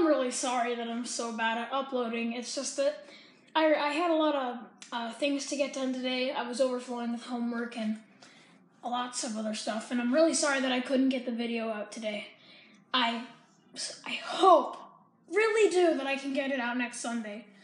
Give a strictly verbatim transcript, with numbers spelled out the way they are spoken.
really sorry that I'm so bad at uploading. It's just that I, I had a lot of uh, things to get done today. I was overflowing with homework and lots of other stuff, and I'm really sorry that I couldn't get the video out today. I, I hope, really do, that I can get it out next Sunday.